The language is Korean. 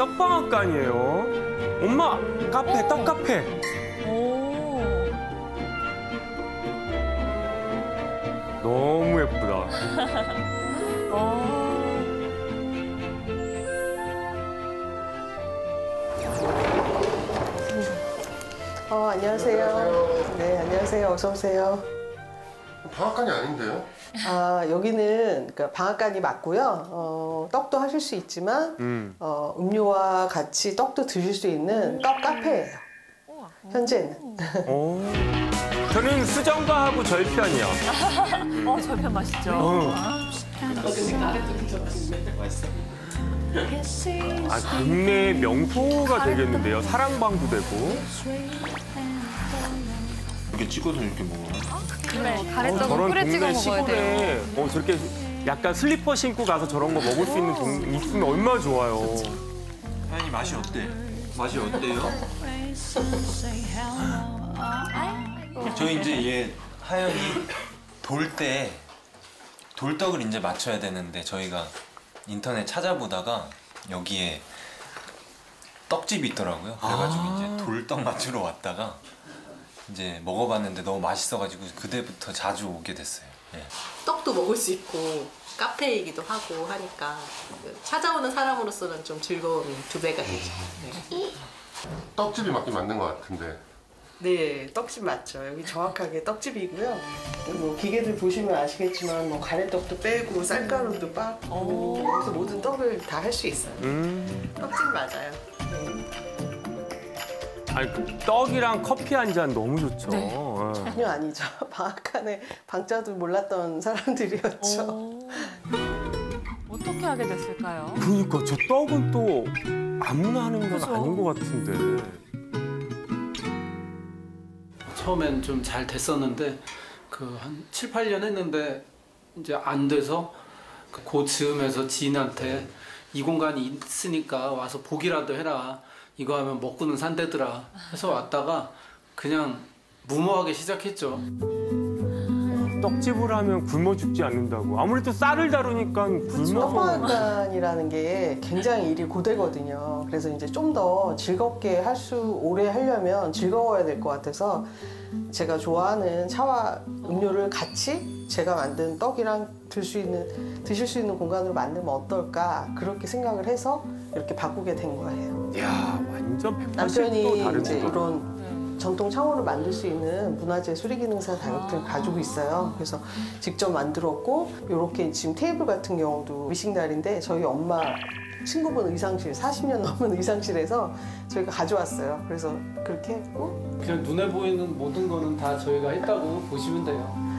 떡방앗간이에요. 엄마, 카페, 떡 카페. 오. 너무 예쁘다. 안녕하세요. 네, 안녕하세요. 어서 오세요. 방앗간이 아닌데요? 여기는 그러니까 방앗간이 맞고요. 떡도 하실 수 있지만 음료와 같이 떡도 드실 수 있는 떡 카페예요. 현재는. 저는 수정과하고 저희 편이요. 저편 맛있죠. 동네 명소가 되겠는데요. 사랑방도 되고. 이렇게 찍어서 이렇게 먹어요? 그래, 가래떡은 저런 꿀에 찍어 동네 먹어야 돼요. 시골에 저렇게 약간 슬리퍼 신고 가서 저런 거 먹을 수 있는 동네 있으면 얼마나 좋아요. 하연이 맛이 어때? 맛이 어때요? 저희 이제 얘 하연이 돌 때 돌떡을 이제 맞춰야 되는데 저희가 인터넷 찾아보다가 여기에 떡집이 있더라고요. 그래가지고 이제 돌떡 맞추러 왔다가 이제 먹어봤는데 너무 맛있어가지고 그때부터 자주 오게 됐어요. 예. 떡도 먹을 수 있고 카페이기도 하고 하니까 찾아오는 사람으로서는 좀 즐거움이 2배가 되죠. 네. 떡집이 맞긴 맞는 것 같은데. 네, 떡집 맞죠. 여기 정확하게 떡집이고요. 뭐 기계들 보시면 아시겠지만 뭐 가래떡도 빼고 쌀가루도 빻고 그래서 모든 떡을 다 할 수 있어요. 떡집 맞아요. 아니, 그 떡이랑 커피 한 잔 너무 좋죠. 전혀 아니죠. 방앗간에 방자도 몰랐던 사람들이었죠. 어떻게 하게 됐을까요? 그러니까 저 떡은 또 아무나 하는 건 아닌 것 같은데. 처음엔 좀 잘 됐었는데 그 한 7, 8년 했는데 이제 안 돼서 그 즈음에서 지인한테 이 공간이 있으니까 와서 보기라도 해라. 이거 하면 먹고는 산대더라 해서 왔다가 그냥 무모하게 시작했죠. 떡집을 하면 굶어 죽지 않는다고. 아무래도 쌀을 다루니까 굶어서. 떡방앗간이라는 게 굉장히 일이 고되거든요. 그래서 이제 좀 더 즐겁게 오래 하려면 즐거워야 될 것 같아서 제가 좋아하는 차와 음료를 같이 제가 만든 떡이랑 드실 수 있는 공간으로 만들면 어떨까 그렇게 생각을 해서 이렇게 바꾸게 된 거예요. 이야, 완전 180도 남편이 다른 이제 거다. 이런 전통 창호를 만들 수 있는 문화재 수리기능사 자격증을 가지고 있어요. 그래서 직접 만들었고 이렇게 지금 테이블 같은 경우도 미싱달인데 저희 엄마 친구분 의상실 40년 넘은 의상실에서 저희가 가져왔어요. 그래서 그렇게 했고 그냥 눈에 보이는 모든 거는 다 저희가 했다고 보시면 돼요.